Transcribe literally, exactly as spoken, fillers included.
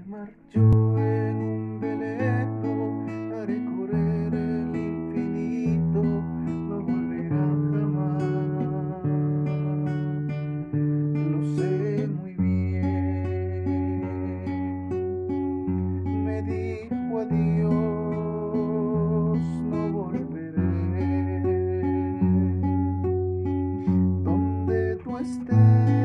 marchó en un velero a recorrer el infinito, no volverá jamás. Lo sé muy bien. Me dijo adiós, no volveré. Donde tú estés